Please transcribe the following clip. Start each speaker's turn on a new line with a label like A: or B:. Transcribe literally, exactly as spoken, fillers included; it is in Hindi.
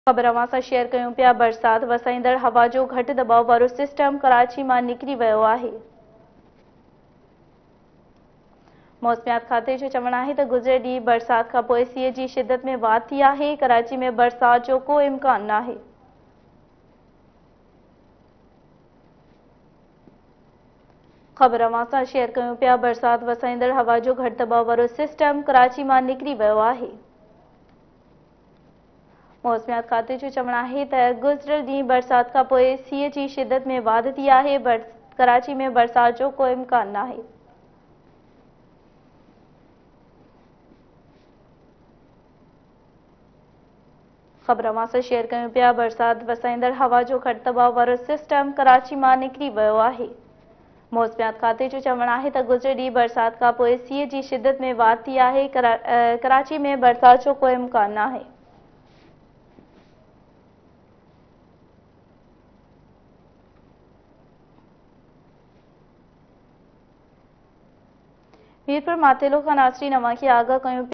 A: ख़बर अवां सां शेयर कयूं पिया। बरसात वसाईंदड़ हवा जो घटि दबाव वारो सिस्टम कराची मां निकिरी वियो आहे। मौसमियात खाते जो चवणु आहे त गुज़िरियल ॾींहुं बरसात खां पोइ सीउ जी शिदत में वाधि थी आहे। कराची में बरसात जो को इम्कान नाहे। ख़बर अवां सां शेयर कयूं पिया। बरसात वसाईंदड़ हवा जो घटि दबाव वारो सिस्टम कराची मां निकिरी वियो आहे। मौसमियात खाते जो चवणु आहे त गुज़िरियल ॾींहुं बरसात खां पोइ सीउ जी शिदत में वाधि थी आहे। कराची में बरसात जो को इम्कान नाहे। ख़बर अवां सां शेयर कयूं पिया। बरसात वसाईंदड़ हवा जो घटि दबाव वारो सिस्टम कराची मां निकिरी वियो आहे। मौसमियात खाते जो चवणु आहे त गुज़िरियल ॾींहुं बरसात खां पोइ सीउ जी शिदत में वाधि थी आहे। करा, कराची में बरसात जो को इम्कान नाहे। मीरपुर मातेलो खां नासरीन अवां खे आगाह कयूं।